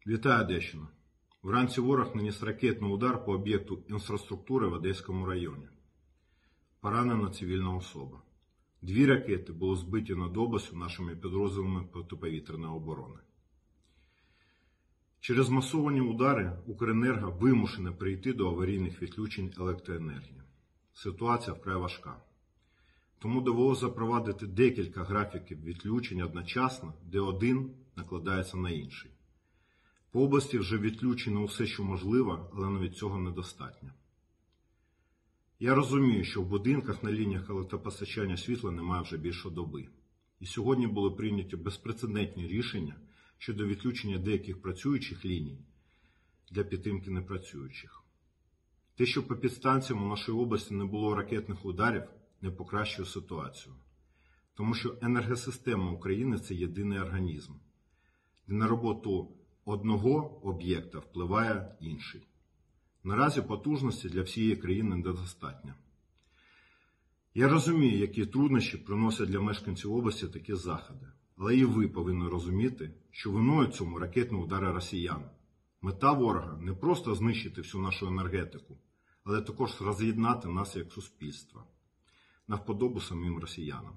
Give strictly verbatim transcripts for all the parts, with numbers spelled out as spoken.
Вітаю, Одещина. Вранці ворог наніс ракетний удар по об'єкту інфраструктури в Одеському районі. Поранена цивільна особа. Дві ракети були збиті над областю нашими підрозділами протиповітряної оборони. Через масовані удари Укренерго вимушене прийти до аварійних відключень електроенергії. Ситуація вкрай важка. Тому довелося запровадити декілька графіків відключень одночасно, де один накладається на інший. По області вже відключено усе, що можливо, але навіть цього недостатньо. Я розумію, що в будинках на лініях електропостачання світла немає вже більше доби. І сьогодні були прийняті безпрецедентні рішення щодо відключення деяких працюючих ліній для підтримки непрацюючих. Те, що по підстанціям у нашій області не було ракетних ударів, не покращує ситуацію. Тому що енергосистема України – це єдиний організм, де на роботу одного об'єкта впливає інший. Наразі потужності для всієї країни недостатньо. Я розумію, які труднощі приносять для мешканців області такі заходи. Але і ви повинні розуміти, що виною цьому ракетні удари росіян. Мета ворога не просто знищити всю нашу енергетику, але також роз'єднати нас як суспільство, на вподобу самим росіянам.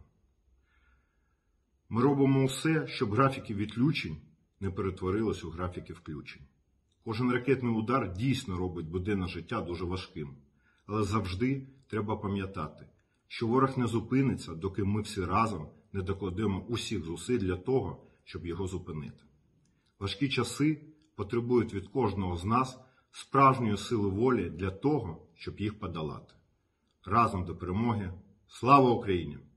Ми робимо все, щоб графіки відключень не перетворились у графіки включень. Кожен ракетний удар дійсно робить буденне життя дуже важким. Але завжди треба пам'ятати, що ворог не зупиниться, доки ми всі разом не докладемо усіх зусиль для того, щоб його зупинити. Важкі часи потребують від кожного з нас справжньої сили волі для того, щоб їх подолати. Разом до перемоги. Слава Україні!